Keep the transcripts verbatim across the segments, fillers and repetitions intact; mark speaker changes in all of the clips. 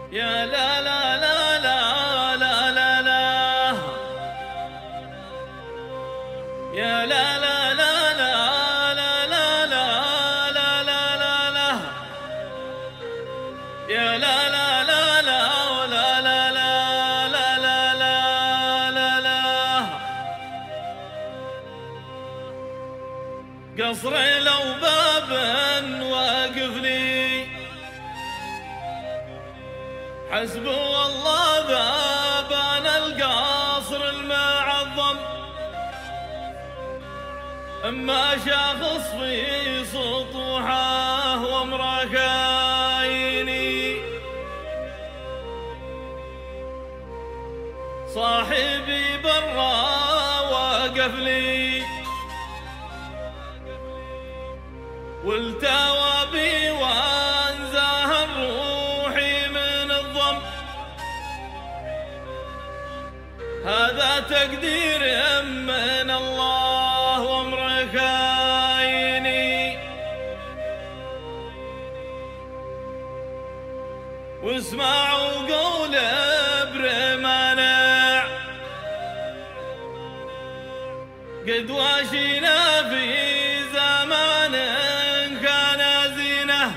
Speaker 1: يا لا لا لا لا لا لا لا يا لا لا لا لا لا لا لا لا لا لا يا لا لا لا لا لا لا لا لا لا لا لا قصري لو باب واقف لي حسبي والله بابان القصر المعظم اما شخص في سطوحه ومركايني صاحبي برا وقف لي والتوى بي وانزاه الروحي من الضم هذا تقدير من الله وامرك عيني واسمعوا قول برمانع قد واشينا في زمان كان زينه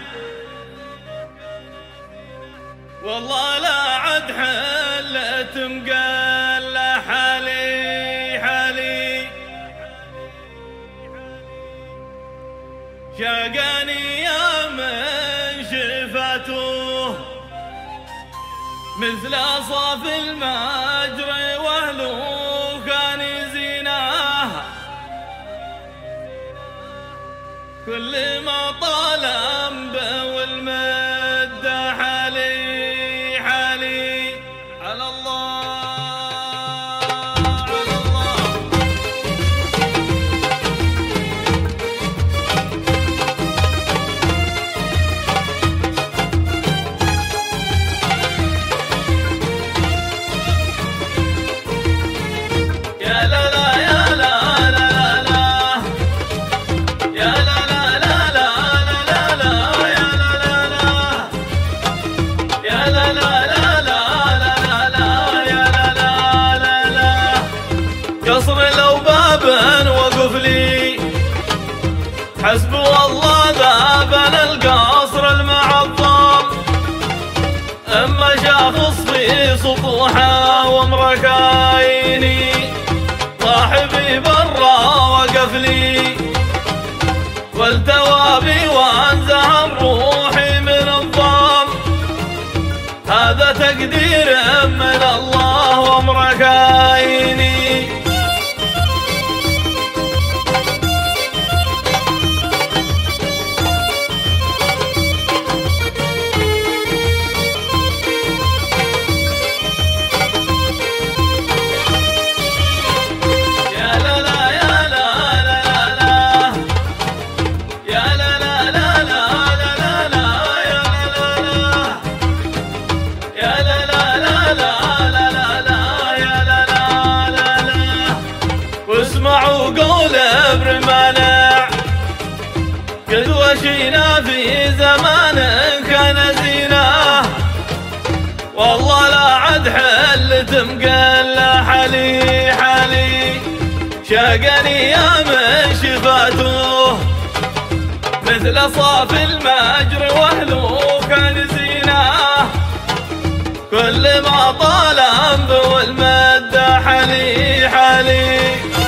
Speaker 1: والله لا عد حلت مقال حالي حالي شاقاني يا من شفاته مثل صاف المجري واهله كان زينه كل ما طالم والمد حالي حالي على الله على الله يا لا لا يا لا لا لا يا لا قصر لو بابن وقف لي حسبي والله بابن القصر المعظم اما شخص في سطوحه ومركايني صاحبي برا وقف لي والتوابي وانزه الروحي من الضم هذا تقدير من الله وامرك عيني اسمعوا قول برمانع قد وشينا في زمان كان زينه والله لا عد حلت مقل حالي حالي شاقني يا من شفاته مثل صاف المجر واهله كان زينه كل ما طالم والمد حالي حالي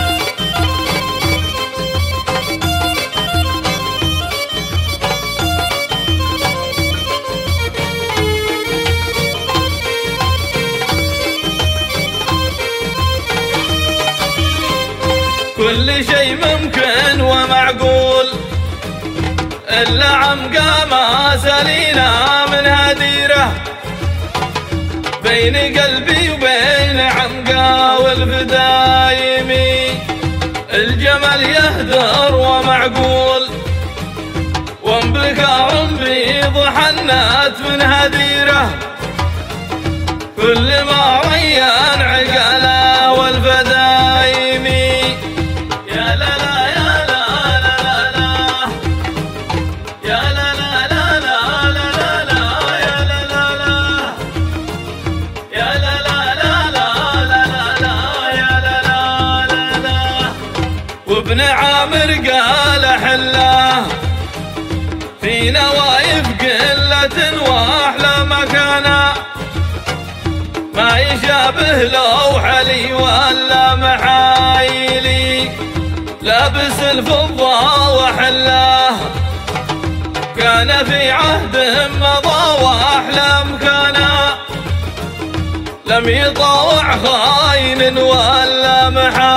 Speaker 1: كل شيء ممكن ومعقول إلا عمقا ما سلينا من هديره بين قلبي وبين عمقا والفدايمي الجمل يهدر ومعقول وانبكار بيض حنات من هديره كل ما ريان عقاله والفدايمي يا لا لا يا لا لا لا يا لا لا لا لا لا لا يا لا لا لا وابن عامر قال حله في نوايف قلة واحلى مكانه، ما يشابه لوح علي ولا محايلي، لابس الفضة وحله كان في عهد مضى واحلى مكانه، لم يطاوع خاين ولا محايلي.